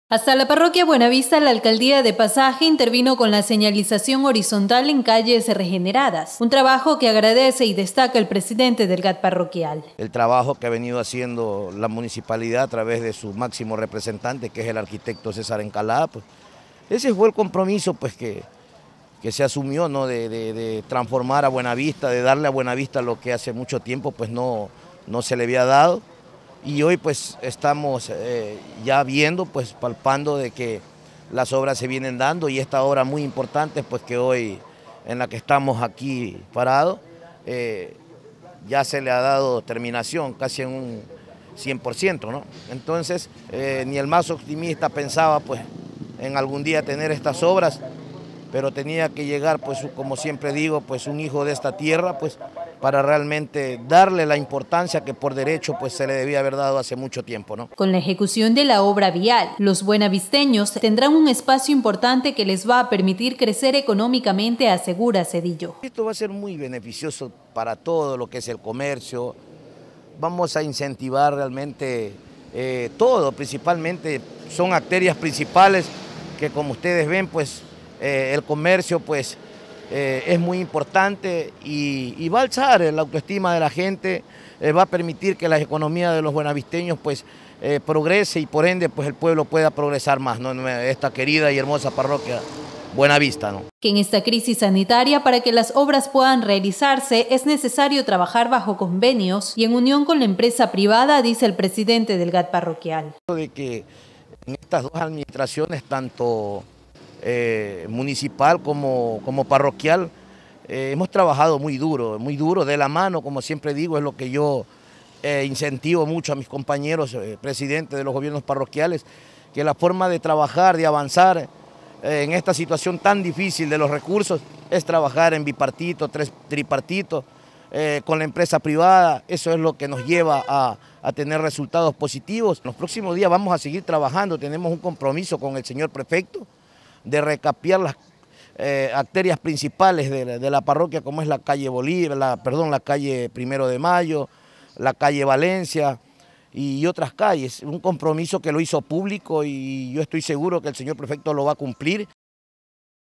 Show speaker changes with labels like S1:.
S1: Hasta la parroquia Buenavista, la alcaldía de Pasaje intervino con la señalización horizontal en calles regeneradas, un trabajo que agradece y destaca el presidente del GAT parroquial.
S2: El trabajo que ha venido haciendo la municipalidad a través de su máximo representante, que es el arquitecto César Encalada, pues ese fue el compromiso pues, que se asumió, ¿no? de transformar a Buenavista, de darle a Buenavista lo que hace mucho tiempo pues, no se le había dado. Y hoy pues estamos ya viendo, pues palpando de que las obras se vienen dando, y esta obra muy importante pues que hoy en la que estamos aquí parados, ya se le ha dado terminación casi en un 100%, ¿no? Entonces ni el más optimista pensaba pues en algún día tener estas obras, pero tenía que llegar, pues como siempre digo, pues un hijo de esta tierra, pues para realmente darle la importancia que por derecho pues se le debía haber dado hace mucho tiempo, ¿no?
S1: Con la ejecución de la obra vial, los buenavisteños tendrán un espacio importante que les va a permitir crecer económicamente, asegura Cedillo.
S2: Esto va a ser muy beneficioso para todo lo que es el comercio. Vamos a incentivar realmente todo, principalmente son arterias principales que, como ustedes ven, pues el comercio pues es muy importante y va a alzar la autoestima de la gente, va a permitir que la economía de los buenavisteños pues progrese, y por ende pues el pueblo pueda progresar más, ¿no? Esta querida y hermosa parroquia Buenavista, ¿no?
S1: Que en esta crisis sanitaria, para que las obras puedan realizarse, es necesario trabajar bajo convenios y en unión con la empresa privada, dice el presidente del GAT parroquial.
S2: De que en estas dos administraciones, tanto municipal como parroquial, hemos trabajado muy duro, de la mano, como siempre digo, es lo que yo incentivo mucho a mis compañeros presidentes de los gobiernos parroquiales, que la forma de trabajar, de avanzar en esta situación tan difícil de los recursos, es trabajar en bipartito, tripartito, con la empresa privada. Eso es lo que nos lleva a tener resultados positivos. En los próximos días vamos a seguir trabajando, tenemos un compromiso con el señor prefecto de recapear las arterias principales de la parroquia, como es la calle Bolívar, la calle 1 de Mayo, la calle Valencia y otras calles. Un compromiso que lo hizo público, y yo estoy seguro que el señor prefecto lo va a cumplir.